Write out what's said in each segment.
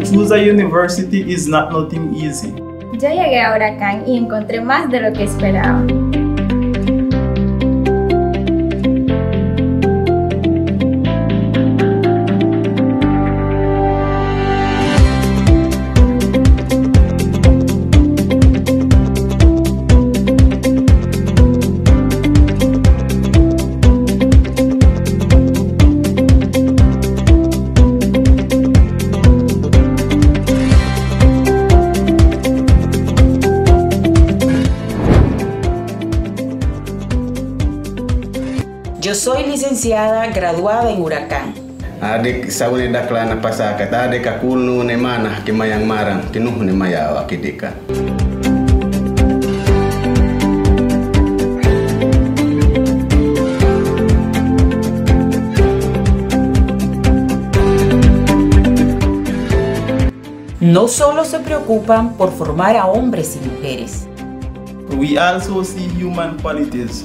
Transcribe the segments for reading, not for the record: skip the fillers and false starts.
choose a university is not nothing easy. Yo llegué a Huracán y encontré más de lo que esperaba. Yo soy licenciada graduada en Huracán. Adik sauni daklana pasaka tade ka kulnu ne mana kimayang marang kinuh ne mayawa kidika. No solo se preocupan por formar a hombres y mujeres. We also see human qualities.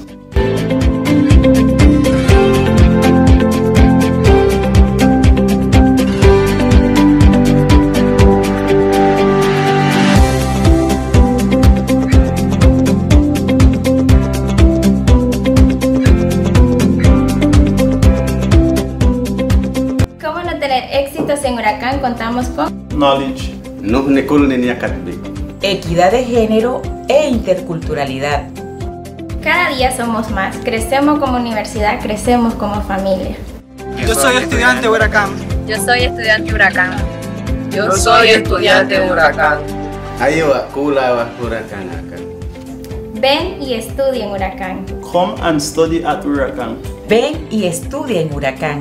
¿Cómo no tener éxitos en Huracán? Contamos con Knowledge. Nuh ne kulne ni akatbi. Equidad de género e interculturalidad. Cada día somos más, crecemos como universidad, crecemos como familia. Yo soy estudiante de Huracán. Yo soy estudiante de Huracán. Yo soy estudiante de Huracán. Ayo kula wa Huracán akan. Ven y estudia en Huracán. Come and study at Huracán. Ven y estudia en Huracán.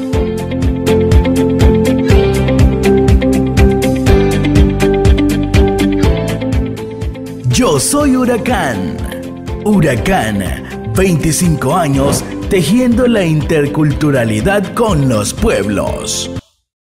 Yo soy Huracán. Huracán, 25 años tejiendo la interculturalidad con los pueblos.